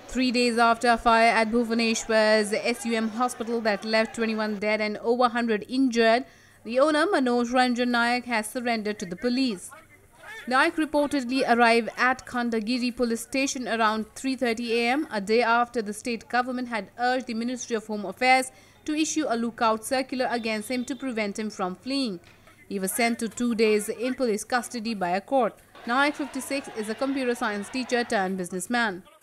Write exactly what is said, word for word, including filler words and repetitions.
Three days after a fire at Bhubaneswar's S U M hospital that left twenty-one dead and over one hundred injured, the owner Manoj Ranjan Nayak has surrendered to the police. Nayak reportedly arrived at Khandagiri police station around three thirty a m a day after the state government had urged the Ministry of Home Affairs to issue a lookout circular against him to prevent him from fleeing. He was sent to two days in police custody by a court. Nayak, fifty-six, is a computer science teacher turned businessman.